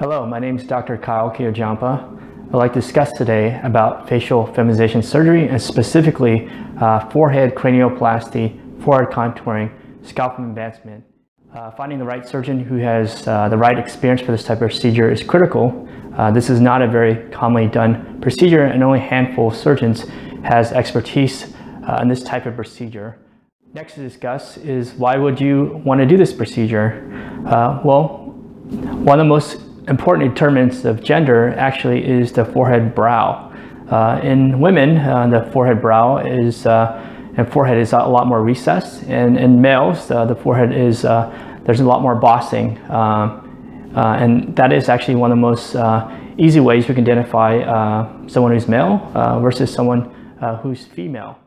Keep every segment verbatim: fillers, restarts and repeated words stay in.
Hello, my name is Doctor Keojampa. I'd like to discuss today about facial feminization surgery and specifically uh, forehead cranioplasty, forehead contouring, scalp advancement. Uh, finding the right surgeon who has uh, the right experience for this type of procedure is critical. Uh, this is not a very commonly done procedure, and only a handful of surgeons has expertise uh, in this type of procedure. Next to discuss is why would you want to do this procedure? Uh, well, one of the most important determinants of gender actually is the forehead brow. Uh, in women, uh, the forehead brow is uh, and forehead is a lot more recessed, and in males, uh, the forehead is uh, there's a lot more bossing, uh, uh, and that is actually one of the most uh, easy ways we can identify uh, someone who's male uh, versus someone uh, who's female.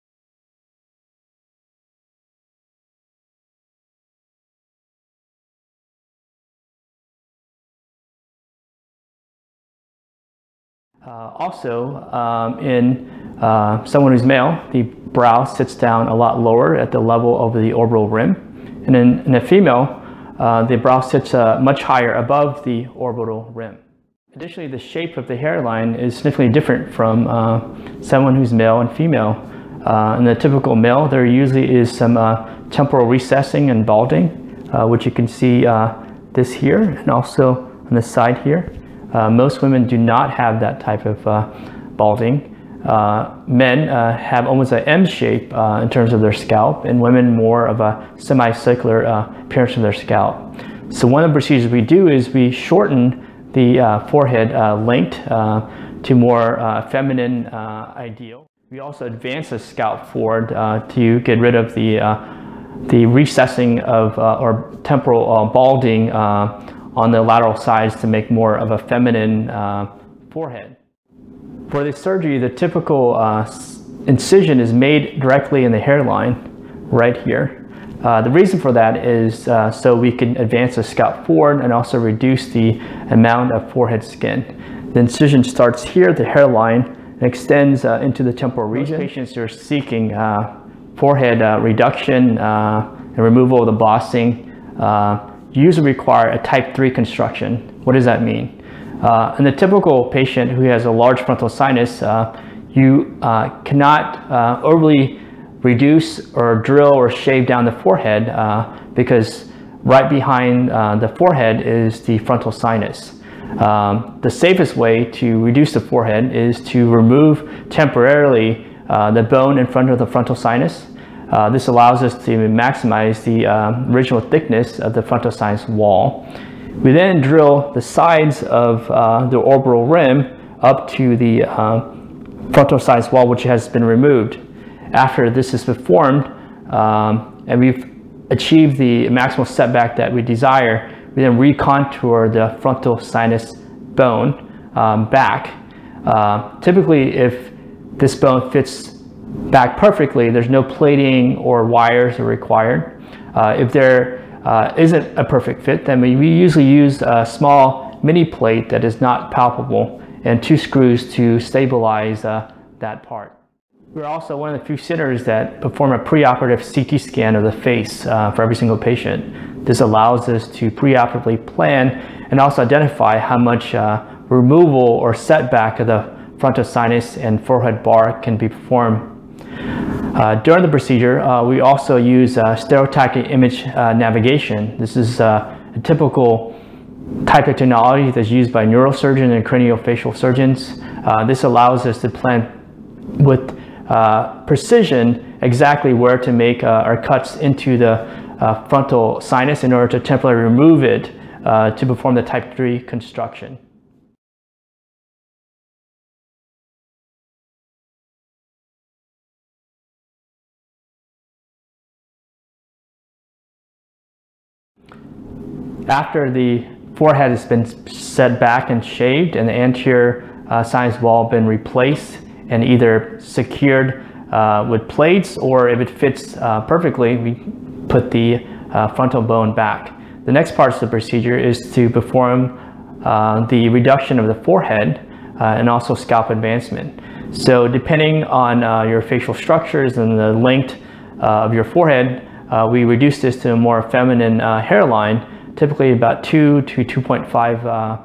Uh, also, um, in uh, someone who's male, the brow sits down a lot lower at the level of the orbital rim. And in, in a female, uh, the brow sits uh, much higher above the orbital rim. Additionally, the shape of the hairline is significantly different from uh, someone who's male and female. Uh, in the typical male, there usually is some uh, temporal recessing and balding, uh, which you can see uh, this here and also on the side here. Uh, most women do not have that type of uh, balding. Uh, men uh, have almost an M shape uh, in terms of their scalp, and women more of a semicircular uh, appearance of their scalp. So one of the procedures we do is we shorten the uh, forehead uh, length uh, to more uh, feminine uh, ideal. We also advance the scalp forward uh, to get rid of the, uh, the recessing of uh, or temporal uh, balding uh, on the lateral sides to make more of a feminine uh, forehead. For the surgery, the typical uh, incision is made directly in the hairline, right here. Uh, the reason for that is uh, so we can advance the scalp forward and also reduce the amount of forehead skin. The incision starts here at the hairline and extends uh, into the temporal region. Most patients who are seeking uh, forehead uh, reduction uh, and removal of the bossing uh, usually require a type three construction. What does that mean? Uh, in the typical patient who has a large frontal sinus, uh, you uh, cannot uh, overly reduce or drill or shave down the forehead uh, because right behind uh, the forehead is the frontal sinus. Um, the safest way to reduce the forehead is to remove temporarily uh, the bone in front of the frontal sinus. Uh, this allows us to maximize the uh, original thickness of the frontal sinus wall. We then drill the sides of uh, the orbital rim up to the uh, frontal sinus wall, which has been removed. After this is performed um, and we've achieved the maximal setback that we desire, we then recontour the frontal sinus bone um, back. Uh, typically, if this bone fits back perfectly, there's no plating or wires are required. Uh, if there uh, isn't a perfect fit, then we, we usually use a small mini plate that is not palpable and two screws to stabilize uh, that part. We're also one of the few centers that perform a preoperative C T scan of the face uh, for every single patient. This allows us to preoperatively plan and also identify how much uh, removal or setback of the frontal sinus and forehead bar can be performed. Uh, during the procedure, uh, we also use uh, stereotactic image uh, navigation. This is uh, a typical type of technology that's used by neurosurgeons and craniofacial surgeons. Uh, this allows us to plan with uh, precision exactly where to make uh, our cuts into the uh, frontal sinus in order to temporarily remove it uh, to perform the type three construction. After the forehead has been set back and shaved and the anterior uh, sinus wall been replaced and either secured uh, with plates, or if it fits uh, perfectly, we put the uh, frontal bone back. The next part of the procedure is to perform uh, the reduction of the forehead uh, and also scalp advancement. So depending on uh, your facial structures and the length uh, of your forehead, uh, we reduce this to a more feminine uh, hairline, typically about two to two point five uh,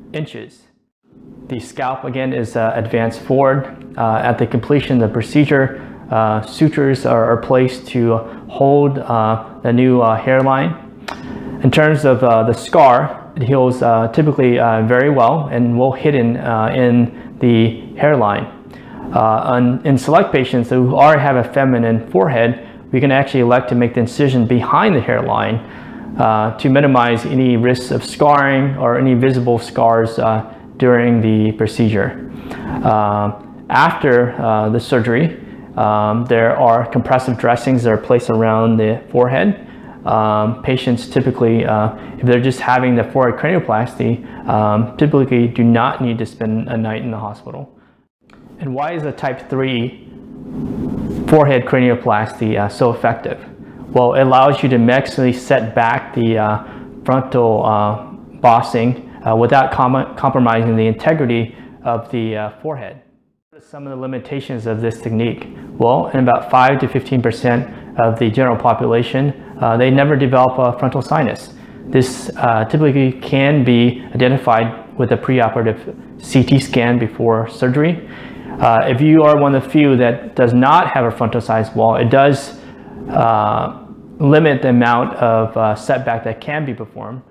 inches. The scalp again is uh, advanced forward. Uh, at the completion of the procedure, uh, sutures are, are placed to hold uh, the new uh, hairline. In terms of uh, the scar, it heals uh, typically uh, very well and will hidden uh, in the hairline. Uh, on, in select patients who already have a feminine forehead, we can actually elect to make the incision behind the hairline uh, to minimize any risks of scarring or any visible scars uh, during the procedure. Uh, after uh, the surgery, um, there are compressive dressings that are placed around the forehead. Um, patients typically, uh, if they're just having the forehead cranioplasty, um, typically do not need to spend a night in the hospital. And why is a type three forehead cranioplasty uh, so effective? Well, it allows you to maximally set back the uh, frontal uh, bossing uh, without com compromising the integrity of the uh, forehead. What are some of the limitations of this technique? Well, in about five to fifteen percent of the general population, uh, they never develop a frontal sinus. This uh, typically can be identified with a preoperative C T scan before surgery. Uh, if you are one of the few that does not have a frontal sinus wall, it does uh, limit the amount of uh, setback that can be performed.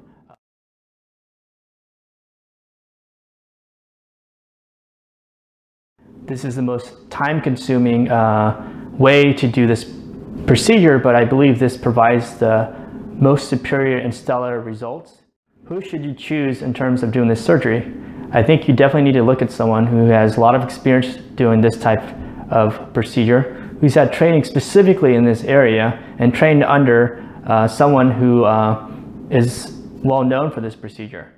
This is the most time-consuming uh, way to do this procedure, but I believe this provides the most superior and stellar results. Who should you choose in terms of doing this surgery? I think you definitely need to look at someone who has a lot of experience doing this type of procedure, who's had training specifically in this area and trained under uh, someone who uh, is well known for this procedure.